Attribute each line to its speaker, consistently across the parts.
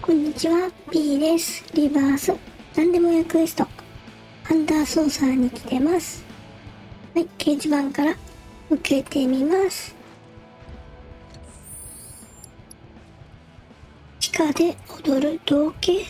Speaker 1: こんにちは、P です。リバース。何でもやクエスト。ハンター操作に来てます。はい、掲示板から受けてみます。地下で踊る道化。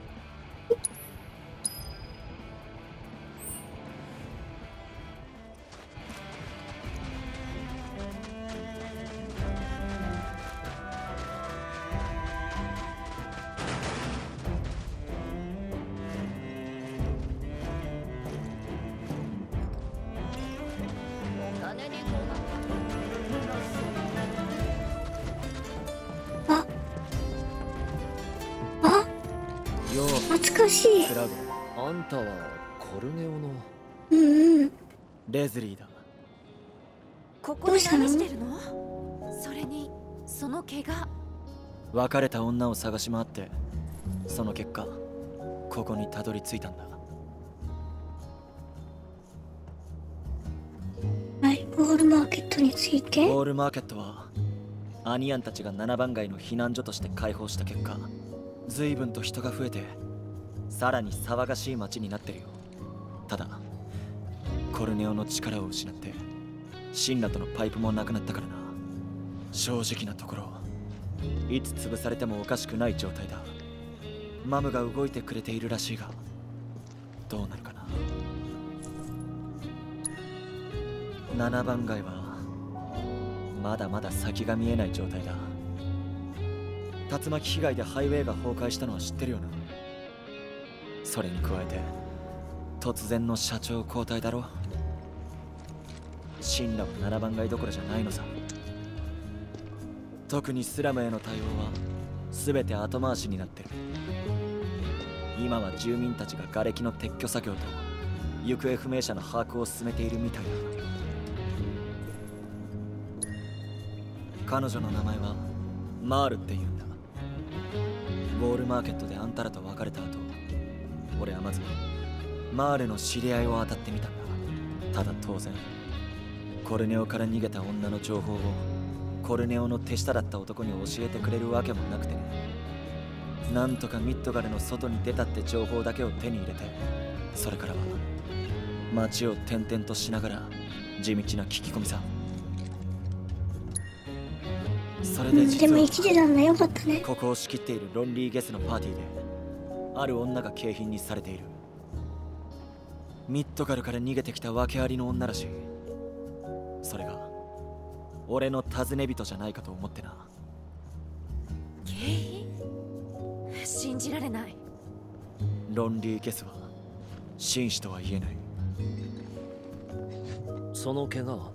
Speaker 1: 懐かしい。
Speaker 2: クラゴ、あんたはコルネオのレズリーだ。
Speaker 3: ここで何してるの？それにその怪我。
Speaker 2: 別れた女を探し回って、その結果ここにたどり着いたんだ。
Speaker 1: はい、ウォールマーケットについて。
Speaker 2: ウォールマーケットはアニヤンたちが7番街の避難所として開放した結果、随分と人が増えて、さらに騒がしい街になってるよ。ただコルネオの力を失ってシンラとのパイプもなくなったからな。正直なところ、いつ潰されてもおかしくない状態だ。マムが動いてくれているらしいが、どうなるかな。7番街はまだまだ先が見えない状態だ。竜巻被害でハイウェイが崩壊したのは知ってるよな。それに加えて突然の社長交代だろ。シンラは7番街どころじゃないのさ。特にスラムへの対応は全て後回しになってる。今は住民たちが瓦礫の撤去作業と行方不明者の把握を進めているみたいだ。彼女の名前はマールって言うんだ。ウォールマーケットであんたらと別れた後、俺はまずマールの知り合いを当たってみたんだ。ただ当然コルネオから逃げた女の情報をコルネオの手下だった男に教えてくれるわけもなくてね。なんとかミッドガルの外に出たって情報だけを手に入れて、それからは街を転々としながら地道な聞き込みさ。それで実は
Speaker 1: でも生きてたんだ。よかったね。
Speaker 2: ここを仕切っているロンリーゲスのパーティーである女が景品にされている。ミッドガルから逃げてきた訳ありの女らしい。それが俺の尋ね人じゃないかと思ってな。
Speaker 3: 景品？信じられない。
Speaker 2: ロンリーゲスは紳士とは言えない。
Speaker 4: その怪我は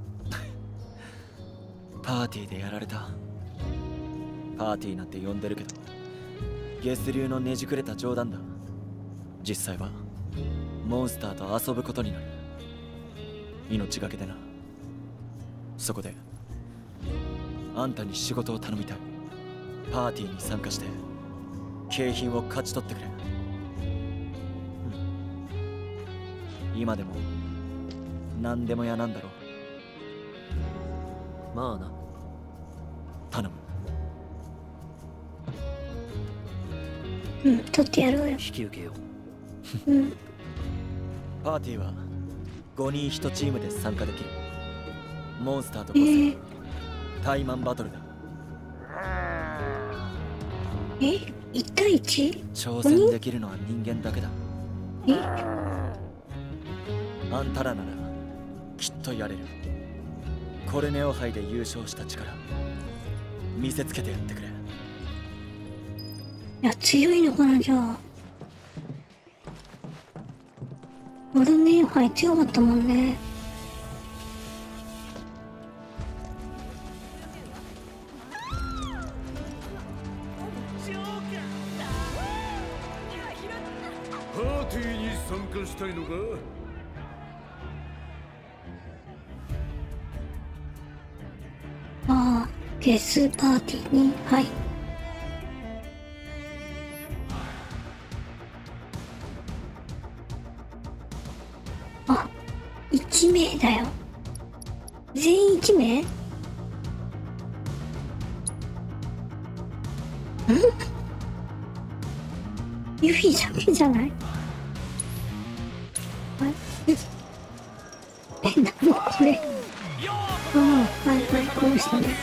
Speaker 2: パーティーでやられた。パーティーなんて呼んでるけど、ゲス流のねじくれた冗談だ。実際はモンスターと遊ぶことになる。命がけでな。そこであんたに仕事を頼みたい。パーティーに参加して景品を勝ち取ってくれ。今でも何でも嫌なんだろ。
Speaker 4: まあな。
Speaker 2: 頼む。
Speaker 1: 取ってやろうよ。
Speaker 4: 引き受けよ
Speaker 2: パーティーは5人1チームで参加できる。モンスターとボス、タイマンバトルだ。
Speaker 1: 1対 1？
Speaker 2: 挑戦できるのは人間だけだ。あんたらならきっとやれる。コルネオ杯で優勝した力見せつけてやってくれ。
Speaker 1: いや、強いのかな、じゃあ。オルネオ杯強かったもんね。
Speaker 5: パーティーに参加したいのか？
Speaker 1: ああ、ゲスパーティーに、はい。あ、1名だよ。全員1名？ ユフィだけじゃない？なんかこれ。ああ、はいはい、この人ね。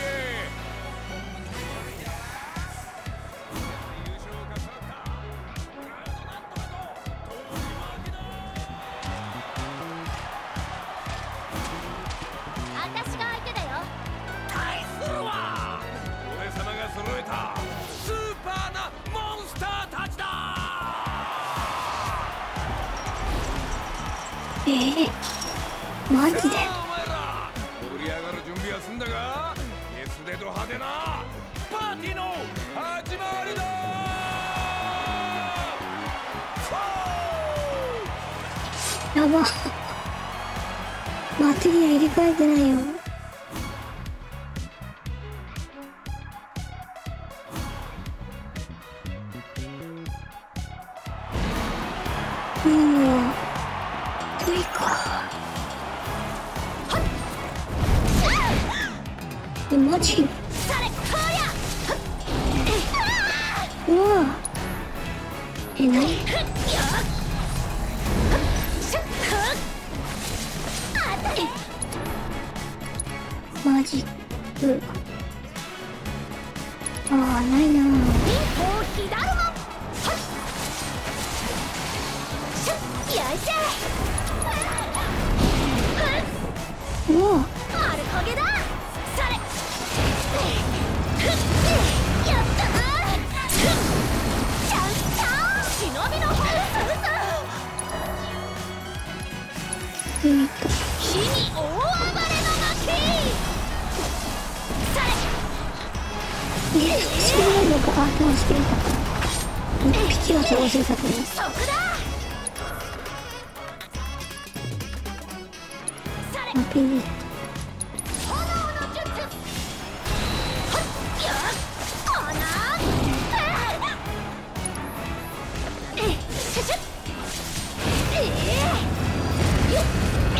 Speaker 3: 私が相手だよ。
Speaker 5: 対するは俺様が揃えたスーパーなモンスターたちだ。
Speaker 1: マジで？
Speaker 5: お前ら盛り上がる準備は済んだが、ゲスでド派手なパーティーの始まりだ。
Speaker 1: やば。マテリア入れ替えてないよ。トイか。マジ？
Speaker 3: それこうや。
Speaker 1: うわ。何？マジック。ああ、ないな。
Speaker 3: 左も。よいしょ。
Speaker 1: うわ。
Speaker 3: アルコゲだ。それ。やったな。チャンスチャンス。忍びのホース。火に大暴れの巻。
Speaker 1: してないのか。あ、でもしてるか。一匹は倒せたけど。
Speaker 3: そこだ。
Speaker 1: ピンで。
Speaker 3: 炎の術。よっ、この。シュシュッ。よっ。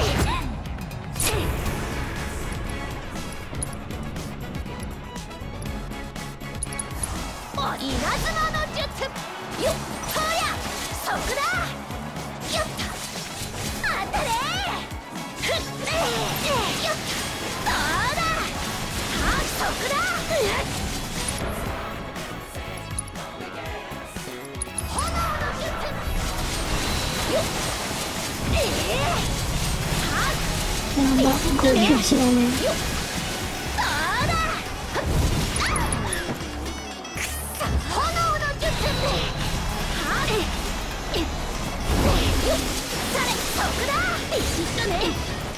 Speaker 3: 稲妻の術。よっ、とや。そこだ。よっと。当たれ。よっと。どうだ。そこだ。炎の術。よっ。
Speaker 1: やば、ゴリラ知らない。
Speaker 3: よっ。どうだ。炎の術。よっ。そこだ。ビシッとね。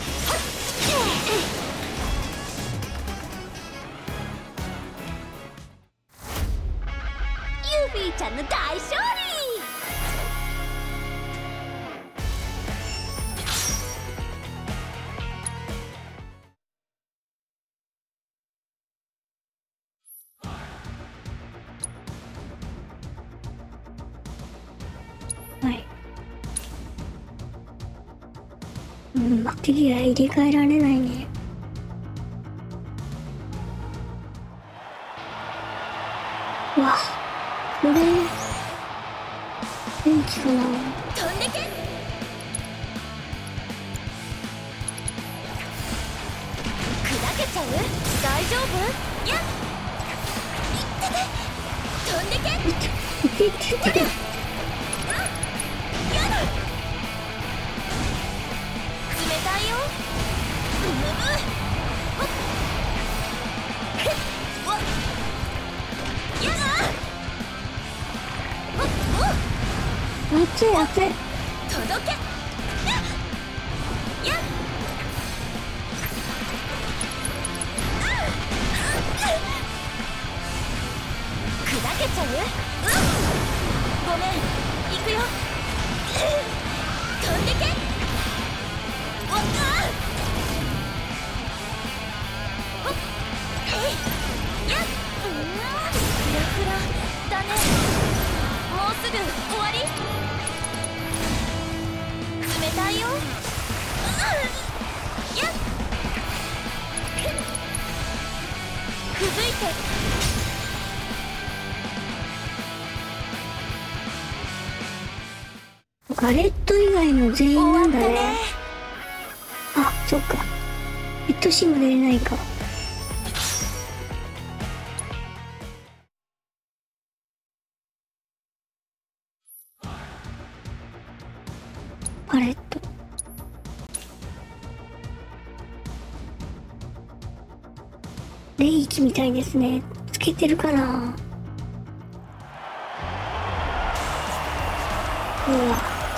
Speaker 3: ユーフィーちゃんの大勝利。
Speaker 1: はい。マテリア入れ替えられないね。うわ、これ電気かな。
Speaker 3: 飛んでけ。砕けちゃう？大丈夫？やっ。飛んでけ。
Speaker 1: いて。
Speaker 3: やだ。冷たいよ。ほっ。わっ。やだ。ほっ。
Speaker 1: 熱い熱い。
Speaker 3: 届け。やっ。砕けちゃう？ごめん、行くよ。飛んでけ。わっ。ほっ。やっ。フラフラだね。もうすぐ終わり。冷たいよ。やっ。ふぶいて。
Speaker 1: ガレット以外の全員なんだね。あ、そっか。ヘッドシーンも出れないか。ガレット。霊気みたいですね。つけてるかな。うわ。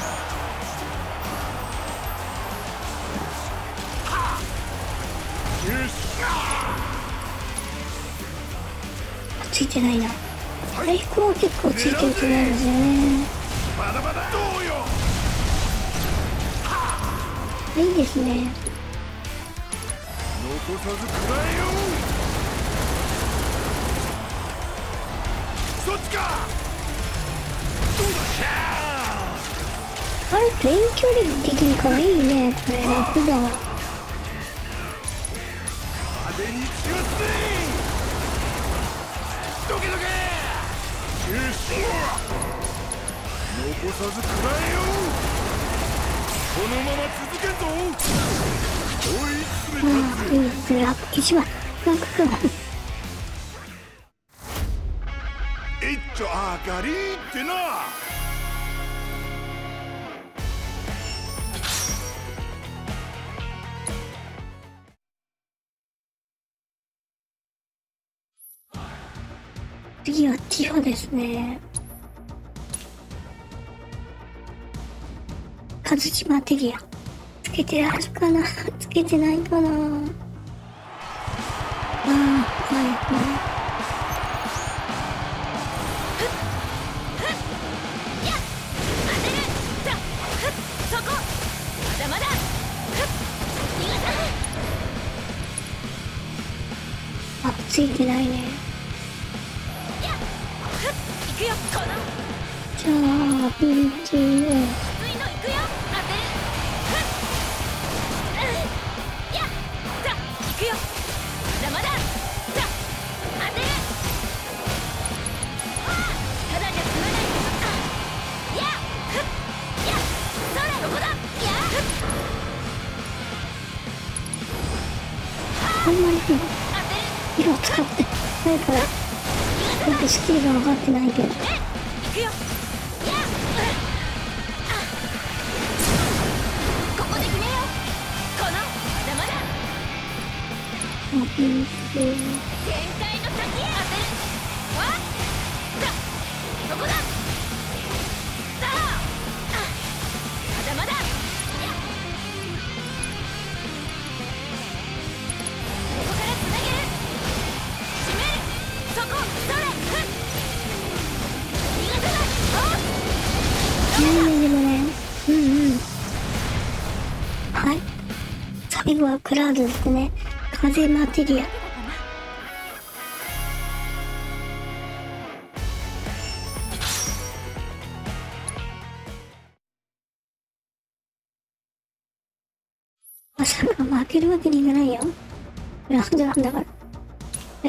Speaker 1: ついてないな。回復は結構ついてると思うんですよね。
Speaker 5: まだまだどうよ。
Speaker 1: いいですね。
Speaker 5: 残さず食らえよ。そっちか。どうだ。
Speaker 1: あれ、遠距離的に可愛いね。これ楽だ。
Speaker 5: 派手に強すぎ。どけどけ。よし。残さず食らえよ。このまま続けんぞ。追い詰めたぜ。
Speaker 1: いいですね。一番楽か。
Speaker 5: 一丁上がりってな。
Speaker 1: 次はティファですね。カズチマテリア。つけてあるかな。つけてないかな。ああ、はいはい。あ、ついてないね。じゃあ、ピンチを。あんまり色を使ってないから、僕スキルが分かってないけど。ピンチ。でもね、はい。最後はクラウドですね。風マテリア。まさか負けるわけにいかないよ。クラウドなんだから。はい。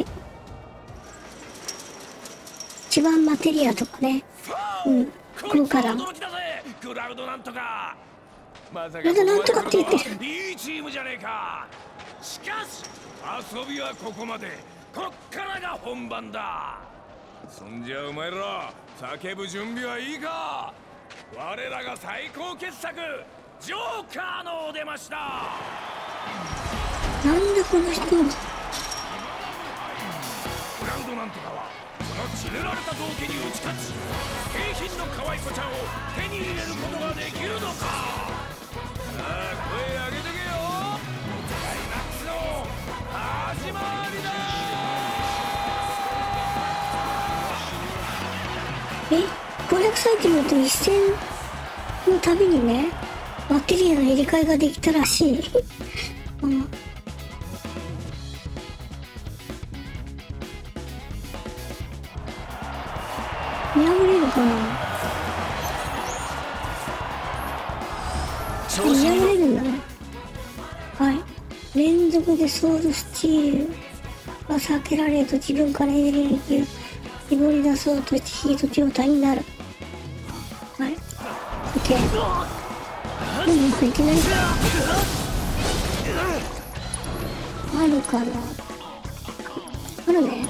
Speaker 1: 一番マテリアとかね。ここから。
Speaker 5: クラウドなんとか。まさ
Speaker 1: クラウドなんとかって言ってる。
Speaker 5: いいチームじゃねえか。しかし遊びはここまで。こっからが本番だ。そんじゃお前ら叫ぶ準備はいいか。我らが最高傑作ジョーカーのお出ましだ。
Speaker 1: なんだこの人。
Speaker 5: クラウドなんとかはその決められた道家に打ち勝ち景品の可愛子ちゃんを手に入れることができるのか。さあ声上げてけよ。クライマックスの始まりだ。
Speaker 1: 攻略サイクルと一戦のたびにね、マテリアの入れ替えができたらしい。見破れるかな。見破れるんだね。はい。連続でソウルスチールが避けられると自分からエネルギーを絞り出そうとしてヒート状態になる。はい。 け。いきなりあるかな。あるね。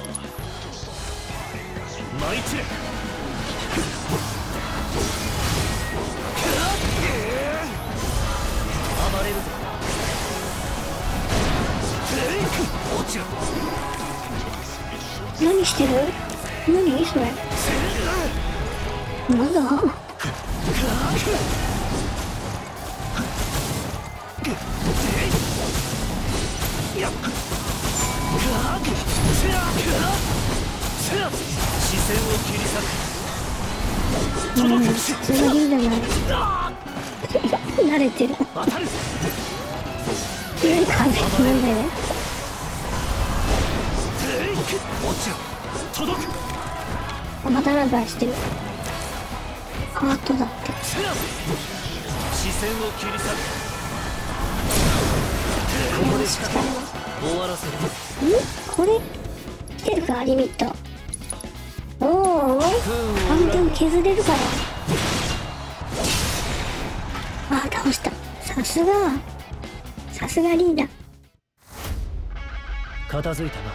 Speaker 5: マイチェ暴れるぞ。落ちろ。
Speaker 1: 何してる？何それ。まだ
Speaker 5: 視線を切り裂く。
Speaker 1: 普通の銀じゃない慣れてる。
Speaker 5: 当たる。
Speaker 1: 強い風なんだよね。
Speaker 5: 落ちろ。届く。
Speaker 1: またなんかしてる。ハートだって。
Speaker 5: 視線を切り裂く。ここでしか終わらせる。
Speaker 1: これ来てるかリミット。おお半分削れるから。あ、倒した。さすがリーダー。
Speaker 5: 片付いたな。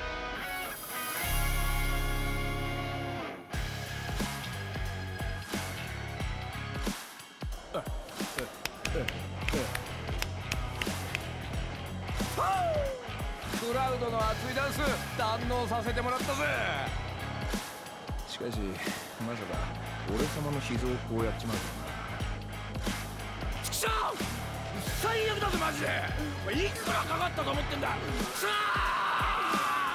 Speaker 5: クラウドの熱いダンス堪能させてもらったぜ。しかしまさか俺様の秘蔵をこうやっちまうとはな。ちくしょう、最悪だぜマジで。いくらかかったと思ってんだ。さあ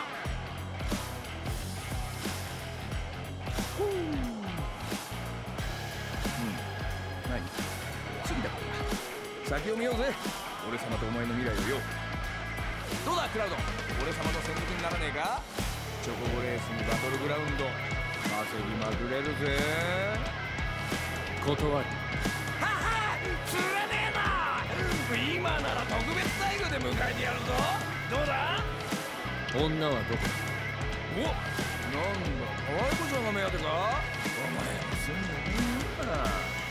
Speaker 5: 何次だから先を見ようぜ。俺様とお前の未来をよ。どうだクラウド、俺様の専属にならねえか。チョコボレースにバトルグラウンド遊びまくれるぜ。断る。はは、つらねえな。今なら特別待遇で迎えてやるぞ。どうだ。女はどこだ。お、なんだ可愛い子ちゃんが目当てか。お前すんのいいな。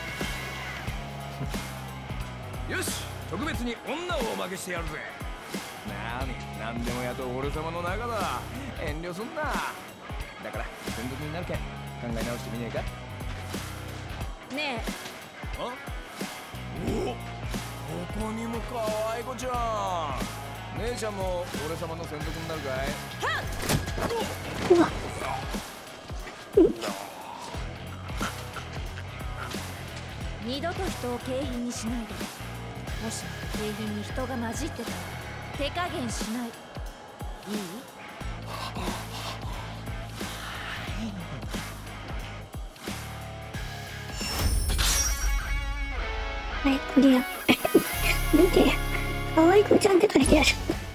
Speaker 5: よし、特別に女をおまけしてやるぜ。なんでもやと俺様の中だ。遠慮すんな。だから専属になるけん考え直してみねえか。
Speaker 3: ね
Speaker 5: あ、お、ここにも可愛い子ちゃん。姉ちゃんも俺様の専属になるかい。
Speaker 1: うわ
Speaker 3: 二度と人を景品にしないで。もし景品に人が混じってたら手加減しない。いい？
Speaker 1: はい、クリア。見て、可愛い子ちゃんって書いてある。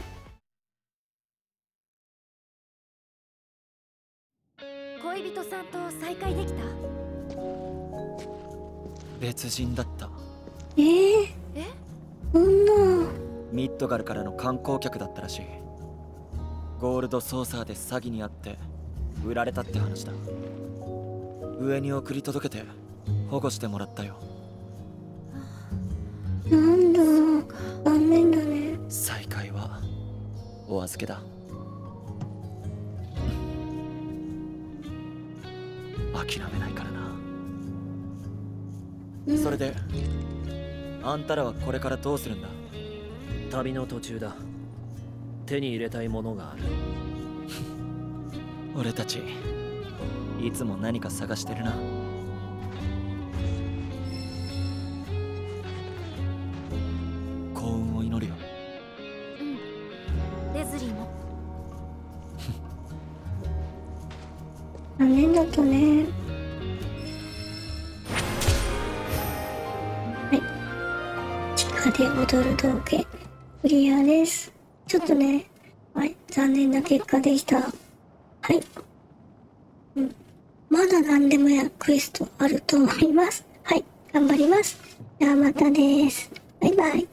Speaker 3: 恋人さんと再会できた？
Speaker 2: 別人だった。
Speaker 3: え？
Speaker 1: そんな。
Speaker 2: ミッドガルからの観光客だったらしい。ゴールドソーサーで詐欺にあって売られたって話だ。上に送り届けて保護してもらったよ。
Speaker 1: なんだ、残念だね。
Speaker 2: 再会はお預けだ。諦めないからな。それであんたらはこれからどうするんだ。
Speaker 4: 旅の途中だ。手に入れたいものがある。
Speaker 2: 俺たちいつも何か探してるな。幸運を祈るよ。
Speaker 3: レズリーも。
Speaker 1: 残念だったね。はい、地下で踊る道化クリアです。ちょっとね、はい、残念な結果でした。はい、まだ何でもやクエストあると思います。はい、頑張ります。じゃあまたです。バイバイ。